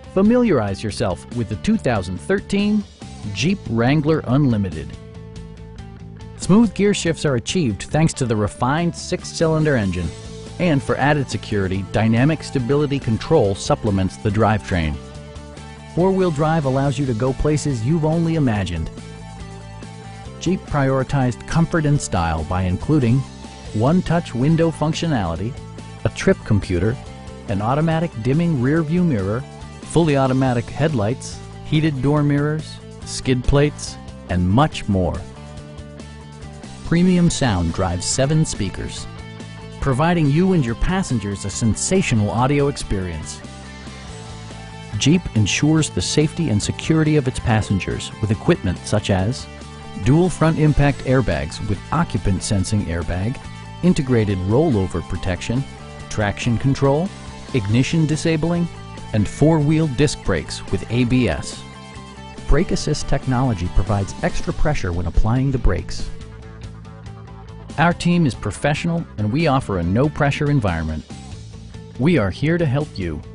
Familiarize yourself with the 2013 Jeep Wrangler Unlimited. Smooth gear shifts are achieved thanks to the refined 6-cylinder engine. And for added security, dynamic stability control supplements the drivetrain. 4-wheel drive allows you to go places you've only imagined. Jeep prioritized comfort and style by including one-touch window functionality, a trip computer, an automatic dimming rear-view mirror, fully automatic headlights, heated door mirrors, skid plates, and much more. Premium sound drives 7 speakers, providing you and your passengers a sensational audio experience. Jeep ensures the safety and security of its passengers with equipment such as dual front impact airbags with occupant sensing airbag, integrated rollover protection, traction control, ignition disabling, and 4-wheel disc brakes with ABS. Brake Assist technology provides extra pressure when applying the brakes. Our team is professional and we offer a no-pressure environment. We are here to help you.